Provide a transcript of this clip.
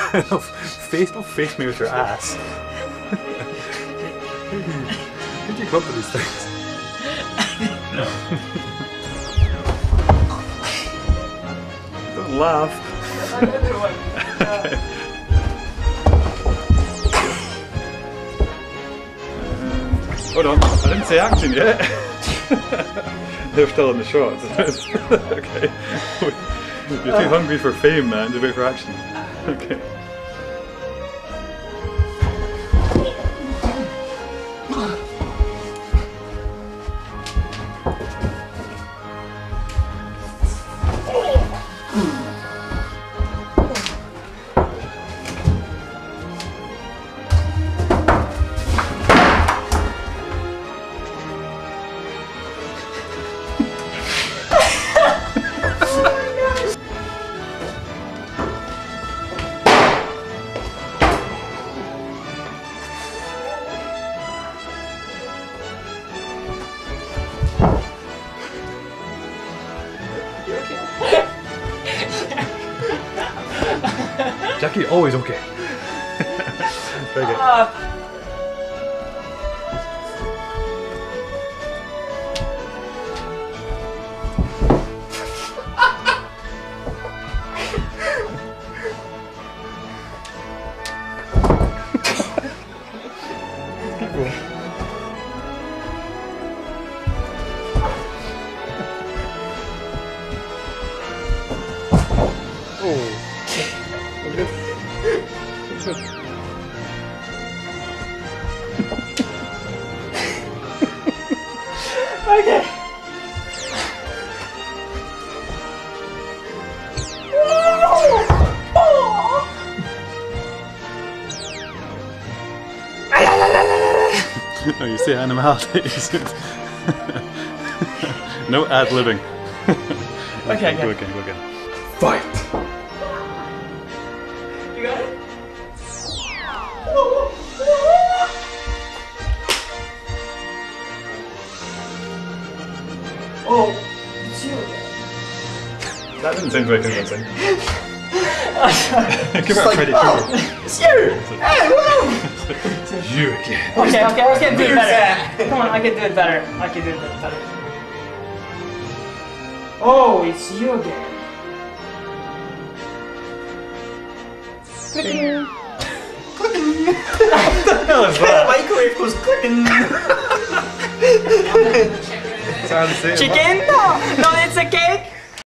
Don't face me with your ass. How do you come up with these things? No. Don't laugh. Another one. Hold on, I didn't say action yet. They're still in the shots. Okay. You're too hungry for fame, man, to wait for action. Okay. Jackie, always okay. Very good. Keep going. Oh. Okay. Oh, you say animalities. No ad-libbing. Okay, go again, go again. Fight! You got it? Oh, it's you again. That didn't sound very convincing. Oh, sorry. Give it a Freddy Krueger. It's you! Hey, woo! It's you again. Okay, I can do it better. Come on, I can do it better. I can do it better. Oh, it's you again. Clicking. Clicking. What the hell is that? Microwave goes clicking. Sounds the same. Chicken? No, it's a cake.